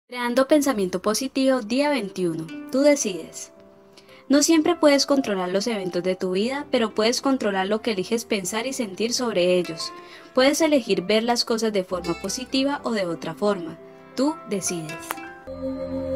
Creando pensamiento positivo, día 21. Tú decides. No siempre puedes controlar los eventos de tu vida, pero puedes controlar lo que eliges pensar y sentir sobre ellos. Puedes elegir ver las cosas de forma positiva o de otra forma. Tú decides.